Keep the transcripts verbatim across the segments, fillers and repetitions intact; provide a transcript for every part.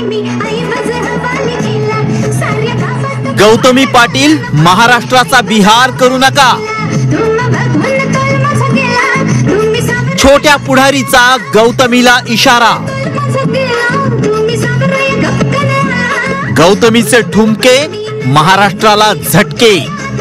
गौतमी पाटील महाराष्ट्राचा बिहार करू नका. छोट्या पुढारीचा गौतमीला इशारा. गौतमीचे ठुमके महाराष्ट्राला झटके.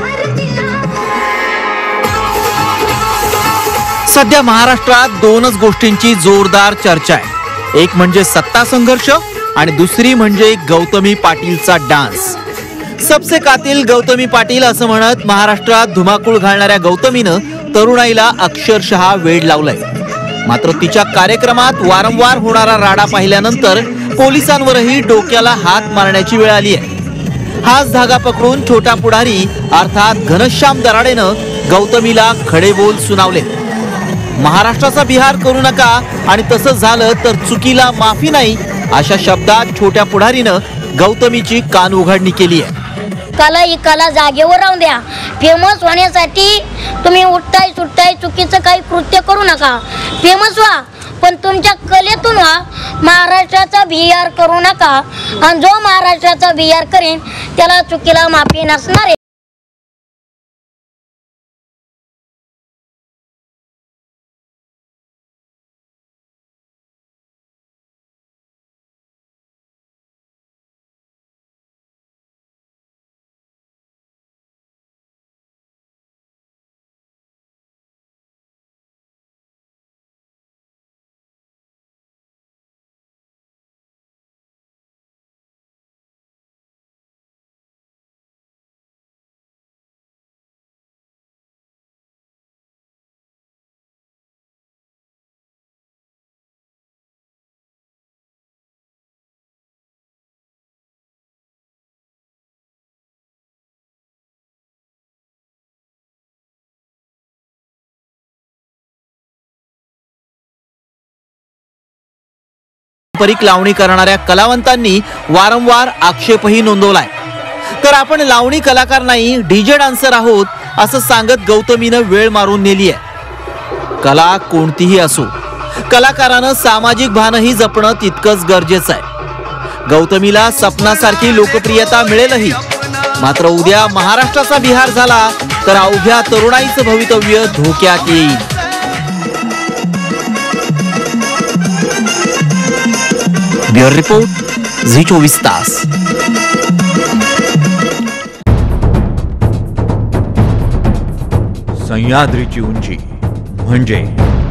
सध्या महाराष्ट्रात दोनच गोष्टींची जोरदार चर्चा आहे. एक म्हणजे सत्ता संघर्ष आणि दुसरी म्हणजे गौतमी पाटीलचा डान्स. सबसे कातिल गौतमी पाटील असं म्हणत महाराष्ट्रात धुमाकूळ घालणाऱ्या गौतमीनं तरुणाईला अक्षरशः वेड लावलंय. मात्र तिच्या कार्यक्रमात वारंवार होणारा राडा पाहिल्यानंतर पोलिसांवरही डोक्याला हात मारण्याची वेळ आली आहे. हाच धागा पकडून छोटा पुढारी अर्थात घनश्याम दराडेनं गौतमीला खडे बोल सुनावले. महाराष्ट्राचा बिहार करू नका आणि तसं झालं तर चुकीला माफी नाही अशा शब्दात छोट्या पुढारीनं गौतमीची कान उघडणी केली आहे. कला ही कला जागेवर राहून द्या. फेमस होण्यासाठी तुम्ही उठताय सुटताय चुकीचं काही कृत्य करू नका. फेमस व्हा पण तुमच्या कलेतून व्हा. महाराष्ट्राचा बिहार करू नका आणि जो महाराष्ट्राचा बिहार करेन त्याला चुकीला माफी नसणार आहे. पारंपरिक लावणी करणाऱ्या कलावंतांनी वारंवार आक्षेपही नोंदवलाय. तर आपण लावणी कलाकार नाही डीजे डान्सर आहोत असं सांगत गौतमीनं वेळ मारून नेली आहे. कला कोणतीही असो कलाकारानं सामाजिक भानही जपणं तितकंच गरजेचं आहे. गौतमीला सपनासारखी लोकप्रियता मिळेलही मात्र उद्या महाराष्ट्राचा बिहार झाला तर अवघ्या तरुणाईचं भवितव्य धोक्यात येईल. ब्युरो रिपोर्ट झी चोवीस तास. सह्याद्रीची उंची म्हणजे